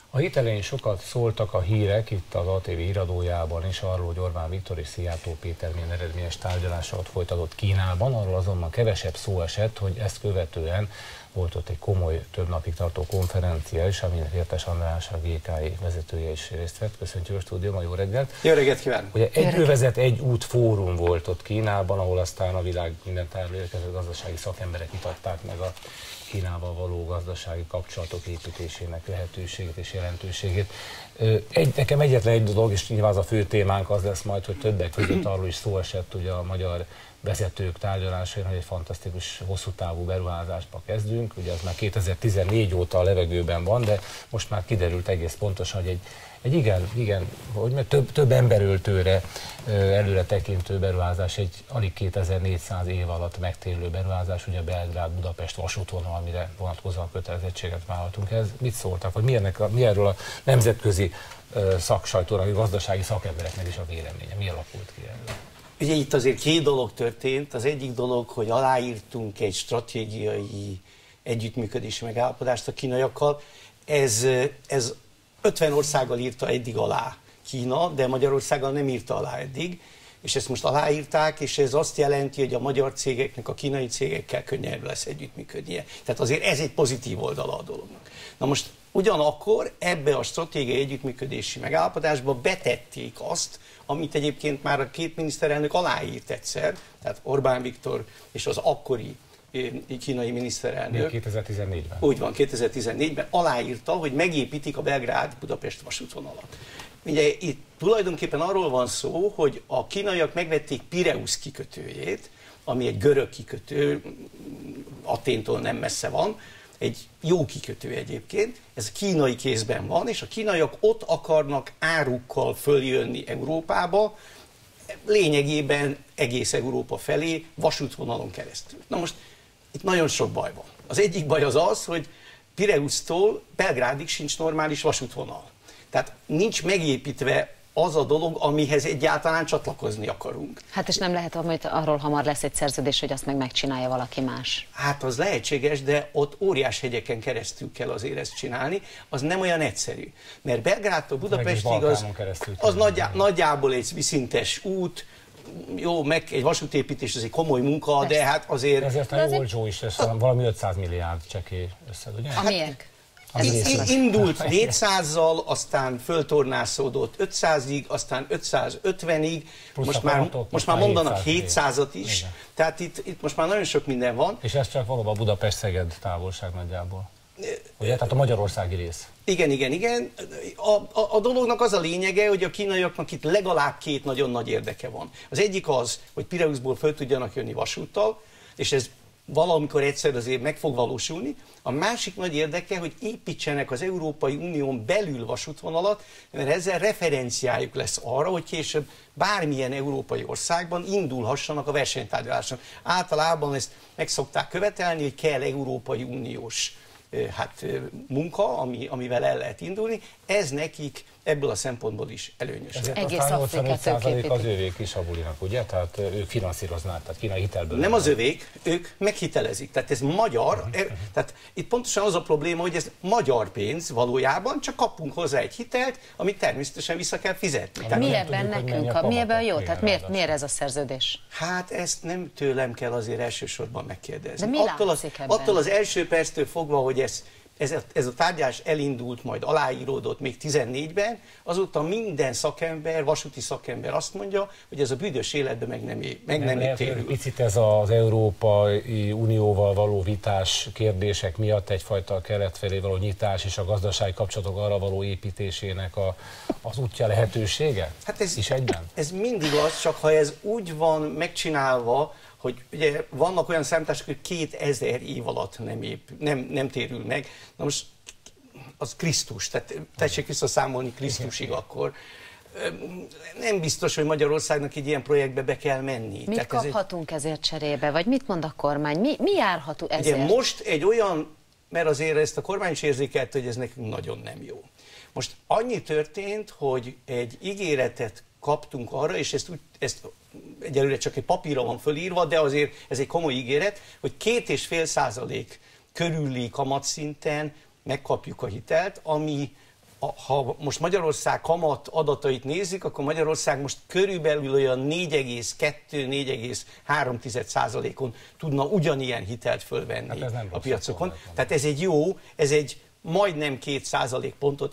A hét elején sokat szóltak a hírek itt az ATV híradójában is arról, hogy Orbán Viktor és Szijjártó Péter milyen eredményes tárgyalásokat folytatott Kínában. Arról azonban kevesebb szó esett, hogy ezt követően volt ott egy komoly, több napig tartó konferencia is, amin Vértes András, a GKI vezetője is részt vett. Köszöntjük a stúdióban, jó reggelt! Jó reggelt kívánok! Ugye egy övezet, egy út fórum volt ott Kínában, ahol aztán a világ minden tájról érkező gazdasági szakemberek vitatták meg a Kínával való gazdasági kapcsolatok építésének lehetőségét és jelentőségét. Nekem egyetlen egy dolog, és nyilván az a fő témánk az lesz majd, hogy többek között arról is szó esett ugye a magyar vezetők tárgyalásain, hogy egy fantasztikus hosszú távú beruházásba kezdünk. Ugye ez már 2014 óta a levegőben van, de most már kiderült egész pontosan, hogy egy igen, hogy több emberöltőre előre tekintő beruházás, egy alig 2400 év alatt megtérülő beruházás, ugye a Belgrád-Budapest vasútvonal, amire vonatkozóan kötelezettséget vállaltunk. Ez mit szóltak, vagy mi erről a nemzetközi szaksajtónak, a gazdasági szakembereknek is a véleménye? Mi alakult ki erről? Ugye itt azért két dolog történt. Az egyik dolog, hogy aláírtunk egy stratégiai együttműködési megállapodást a kínaiakkal. Ez 50 országgal írta eddig alá Kína, de Magyarországgal nem írta alá eddig, és ezt most aláírták, és ez azt jelenti, hogy a magyar cégeknek a kínai cégekkel könnyebb lesz együttműködnie. Tehát azért ez egy pozitív oldala a dolognak. Na most ugyanakkor ebbe a stratégiai együttműködési megállapodásba betették azt, amit egyébként már a két miniszterelnök aláírt egyszer, tehát Orbán Viktor és az akkori kínai miniszterelnök. 2014-ben. Úgy van, 2014-ben aláírta, hogy megépítik a Belgrád-Budapest vasútvonalat. Ugye itt tulajdonképpen arról van szó, hogy a kínaiak megvették Pireusz kikötőjét, ami egy görög kikötő, Athéntól nem messze van, egy jó kikötő egyébként, ez kínai kézben van, és a kínaiak ott akarnak árukkal följönni Európába, lényegében egész Európa felé vasútvonalon keresztül. Na most itt nagyon sok baj van. Az egyik baj az, hogy Pireusztól Belgrádig sincs normális vasútvonal. Tehát nincs megépítve az a dolog, amihez egyáltalán csatlakozni akarunk. Hát és nem lehet, hogy arról hamar lesz egy szerződés, hogy azt megcsinálja valaki más. Hát az lehetséges, de ott óriás hegyeken keresztül kell azért ezt csinálni, az nem olyan egyszerű. Mert Belgrádtól Budapestig az nagyjából egy viszintes út, jó, meg egy vasútépítés, ez egy komoly munka, persze. De hát azért... Ezért nagyon olcsó is lesz, valami 500 milliárd csekély összeg, ugye? A miért? Indult 400-zal, aztán föltornászódott 500-ig, aztán 550-ig, most már mondanak 700-at is, igen. Tehát itt most már nagyon sok minden van. És ez csak valóban Budapest-Szeged távolság nagyjából. Ugye? Tehát a magyarországi rész. Igen. A dolognak az a lényege, hogy a kínaiaknak itt legalább két nagyon nagy érdeke van. Az egyik az, hogy Pireuszból föl tudjanak jönni vasúttal, és ez valamikor egyszer azért meg fog valósulni. A másik nagy érdeke, hogy építsenek az Európai Unión belül vasútvonalat, mert ezzel referenciájuk lesz arra, hogy később bármilyen európai országban indulhassanak a versenytárgyaláson. Általában ezt meg szokták követelni, hogy kell Európai Uniós munka, amivel el lehet indulni. Ez nekik ebből a szempontból is előnyös. Egész Afrikát 85% az övék is a bulinak, ugye? Tehát ők finanszíroznák, tehát kínai hitelből. Nem az övék, ők meghitelezik. Tehát ez magyar, tehát itt pontosan az a probléma, hogy ez magyar pénz valójában, csak kapunk hozzá egy hitelt, amit természetesen vissza kell fizetni. Mi ebben nekünk, mi ebben jó? Tehát miért ez a szerződés? Hát ezt nem tőlem kell azért elsősorban megkérdezni. De mi látszik ebben? Attól az első perctől fogva, hogy ez a tárgyalás elindult, majd aláíródott még 14-ben, azóta minden szakember, vasúti szakember azt mondja, hogy ez a büdös életben meg nem térül. Picit ez az Európai Unióval való vitás kérdések miatt egyfajta kelet felé való nyitás és a gazdasági kapcsolatok arra való építésének az útja lehetősége? Hát ez mindig az, csak ha ez úgy van megcsinálva, hogy ugye vannak olyan számítások, hogy 2000 év alatt nem térül meg. Na most az Krisztus, tehát tessék visszaszámolni Krisztusig akkor. Nem biztos, hogy Magyarországnak egy ilyen projektbe be kell menni. Mit kaphatunk ezért cserébe, vagy mit mond a kormány? Mi járható ezért? Ugye most egy olyan, mert azért ezt a kormány is érzékelte, hogy ez nekünk nagyon nem jó. Most annyi történt, hogy egy ígéretet kaptunk arra, és ezt egyelőre csak egy papírra van fölírva, de azért ez egy komoly ígéret, hogy 2,5% körüli kamatszinten megkapjuk a hitelt, ami ha most Magyarország kamat adatait nézzük, akkor Magyarország most körülbelül olyan 4,2-4,3%-on tudna ugyanilyen hitelt fölvenni a piacokon. Tehát ez egy jó, ez egy majdnem 2% pontot,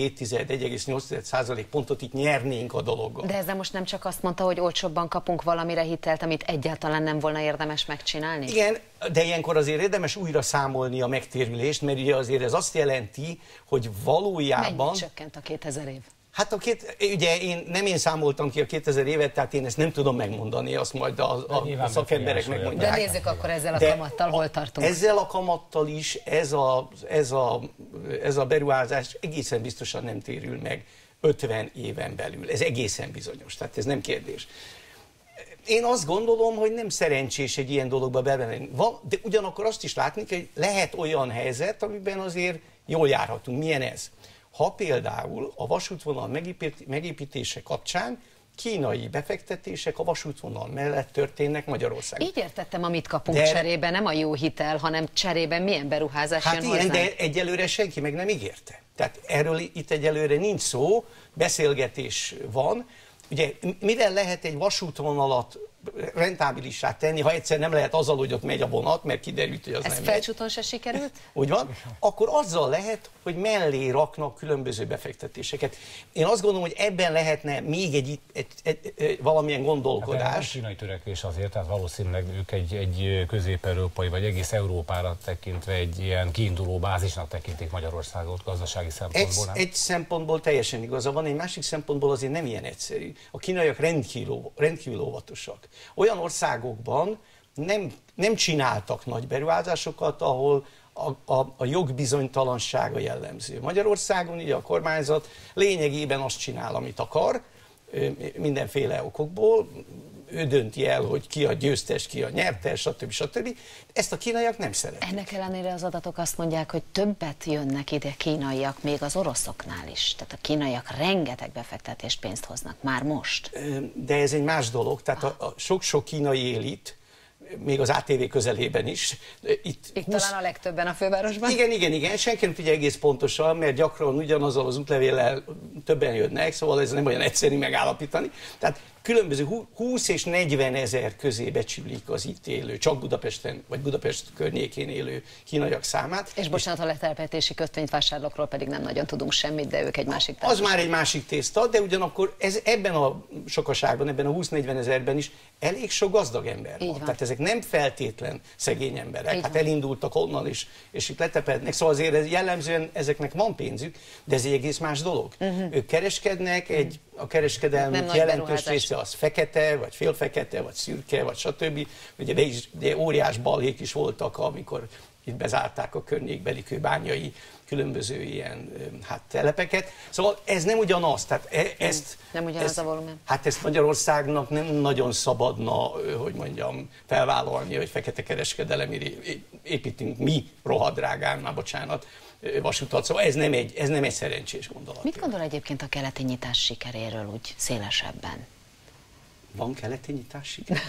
1,7-1,8% pontot itt nyernénk a dologgal. De ezzel most nem csak azt mondta, hogy olcsóbban kapunk valamire hitelt, amit egyáltalán nem volna érdemes megcsinálni? Igen, de ilyenkor azért érdemes újra számolni a megtérülést, mert ugye azért ez azt jelenti, hogy valójában... Mennyit csökkent a 2000 év? Hát ugye nem én számoltam ki a 2000 évet, tehát én ezt nem tudom megmondani, azt majd a szakemberek megmondják. De nézzük akkor ezzel a kamattal, hol tartunk. Ezzel a kamattal is ez a beruházás egészen biztosan nem térül meg 50 éven belül. Ez egészen bizonyos, tehát ez nem kérdés. Én azt gondolom, hogy nem szerencsés egy ilyen dologba bevenni. De ugyanakkor azt is látni kell, hogy lehet olyan helyzet, amiben azért jól járhatunk. Milyen ez? Ha például a vasútvonal megépítése kapcsán kínai befektetések a vasútvonal mellett történnek Magyarországon. Így értettem, amit kapunk cserébe, nem a jó hitel, hanem cserébe milyen beruházás jön hozzánk. Hát igen, de egyelőre senki meg nem ígérte. Tehát erről itt egyelőre nincs szó, beszélgetés van. Ugye mivel lehet egy vasútvonalat rentábilissá tenni, ha egyszer nem lehet azzal, hogy ott megy a vonat, mert kiderült, hogy az nem megy. Ez Felcsúton se sikerült? Úgy van. Akkor azzal lehet, hogy mellé raknak különböző befektetéseket. Én azt gondolom, hogy ebben lehetne még valamilyen gondolkodás. Hát kínai törekvés azért, tehát valószínűleg ők egy közép-európai, vagy egész Európára tekintve egy ilyen kiinduló bázisnak tekintik Magyarországot gazdasági szempontból. Egy szempontból teljesen igaza van, egy másik szempontból azért nem ilyen egyszerű. A kínaiak rendkívül óvatosak. Olyan országokban nem csináltak nagy beruházásokat, ahol a jogbizonytalansága jellemző. Magyarországon ugye a kormányzat lényegében azt csinál, amit akar, mindenféle okokból, ő dönti el, hogy ki a győztes, ki a nyertes, stb. Ezt a kínaiak nem szeretik. Ennek ellenére az adatok azt mondják, hogy többet jönnek ide kínaiak, még az oroszoknál is. Tehát a kínaiak rengeteg befektetés pénzt hoznak már most. De ez egy más dolog. Tehát a sok-sok kínai élit, még az ATV közelében is. Itt talán a legtöbben a fővárosban? Igen. Senki nem tudja egész pontosan, mert gyakran ugyanazzal az útlevéllel többen jönnek, szóval ez nem olyan egyszerű megállapítani. Tehát különböző 20 és 40 ezer közé becsülik az itt élő, csak Budapesten, vagy Budapest környékén élő kínaiak számát. És bocsánat, a letelepítési kötvényvásárlókról pedig nem nagyon tudunk semmit, de ők egy másik társaság. Az már egy másik tészta, de ugyanakkor ebben a sokaságban, ebben a 20-40 ezerben is elég sok gazdag ember van. Tehát ezek nem feltétlen szegény emberek. Hát elindultak onnan is, és itt letepednek. Szóval azért jellemzően ezeknek van pénzük, de ez egy egész más dolog. Ők kereskednek, a kereskedelmük jelentős része az fekete, vagy félfekete, vagy szürke, vagy stb. Ugye óriás balhék is voltak, amikor itt bezárták a környékbeli kőbányai különböző ilyen telepeket. Szóval ez nem ugyanaz. Tehát nem ugyanaz a volumen. Hát ezt Magyarországnak nem nagyon szabadna, hogy mondjam, felvállalni, hogy fekete kereskedelemre építünk mi rohadrágán, már bocsánat, vasutat. Szóval ez nem egy szerencsés gondolat. Mit gondol egyébként a keleti nyitás sikeréről úgy szélesebben? Van keleti nyitás siker?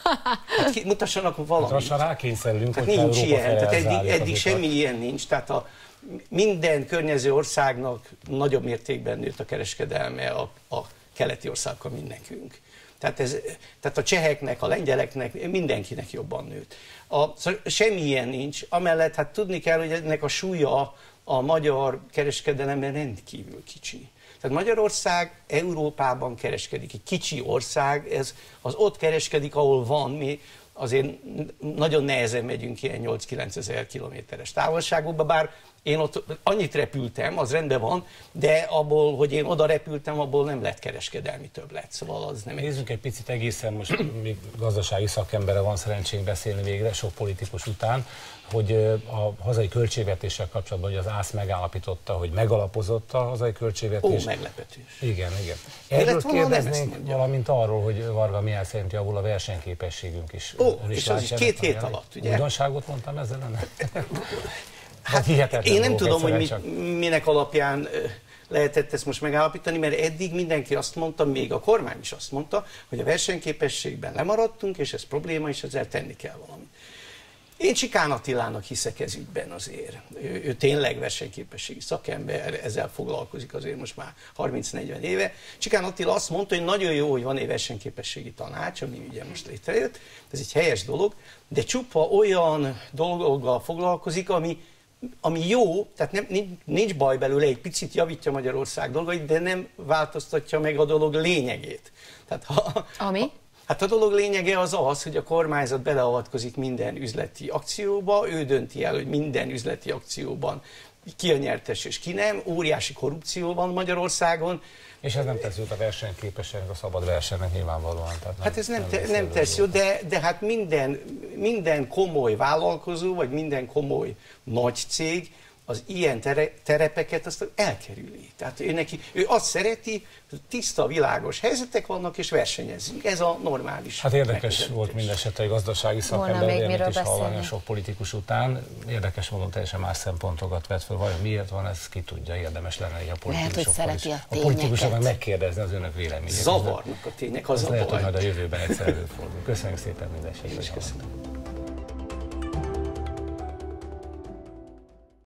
Hát mutassanak valamit. Lassan rákényszerülünk, hogy nincs ilyen, tehát eddig semmi ilyen nincs. Tehát minden környező országnak nagyobb mértékben nőtt a kereskedelme a keleti országokkal, mint nekünk. Tehát a cseheknek, a lengyeleknek, mindenkinek jobban nőtt. Szóval semmi ilyen nincs. Amellett hát tudni kell, hogy ennek a súlya a magyar kereskedelemben rendkívül kicsi. Tehát Magyarország Európában kereskedik. Egy kicsi ország, ez az ott kereskedik, ahol van. Mi azért nagyon nehezen megyünk ilyen 8-9 ezer kilométeres távolságokba, bár én ott annyit repültem, az rendben van, de abból, hogy én oda repültem, abból nem lett kereskedelmi többlet. Szóval az nem. Nézzünk egy picit egészen, most még gazdasági szakemberre van szerencsénk beszélni végre, sok politikus után, hogy a hazai költségvetéssel kapcsolatban, hogy az ÁSZ megállapította, hogy megalapozott a hazai költségvetés. Ó, meglepetés. Igen. Erről kérdeznénk, valamint arról, hogy Varga Mihály szerint javul a versenyképességünk is. És az is 2 hét alatt, ugye? Újdonságot mondtam ezzel ellen? Hát én nem tudom, hogy minek alapján lehetett ezt most megállapítani, mert eddig mindenki azt mondta, még a kormány is azt mondta, hogy a versenyképességben lemaradtunk, és ez probléma, és ezzel tenni kell valamit. Én Csikán Attilának hiszek ez ügyben azért. Ő tényleg versenyképességi szakember, ezzel foglalkozik azért most már 30-40 éve. Csikán Attila azt mondta, hogy nagyon jó, hogy van egy versenyképességi tanács, ami ugye most létrejött, ez egy helyes dolog, de csupa olyan dolgokkal foglalkozik, ami jó, tehát nincs baj belőle, egy picit javítja Magyarország dolgait, de nem változtatja meg a dolog lényegét. Tehát Hát a dolog lényege az, hogy a kormányzat beleavatkozik minden üzleti akcióba, ő dönti el, hogy minden üzleti akcióban ki a nyertes és ki nem, óriási korrupció van Magyarországon. És ez nem tesz jót a versenyképességnek, a szabad versenynek nyilvánvalóan. Tehát hát ez nem tesz jó, de hát minden komoly vállalkozó, vagy minden komoly nagy cég az ilyen terepeket azt elkerüli. Tehát ő azt szereti, hogy tiszta, világos helyzetek vannak, és versenyezzünk. Ez a normális. Hát érdekes volt mindesetre egy gazdasági szakember, is hallani a sok politikus után. Érdekes módon teljesen más szempontokat vett fel. Vajon miért van ez, ki tudja, érdemes lenne a politikusokkal is. A politikusoknak megkérdezni az önök véleményét. Zavarnak a tények, az a baj. Lehet, hogy majd a jövőben egyszer előfordul. Köszönjük szépen mindesetre. Köszönöm.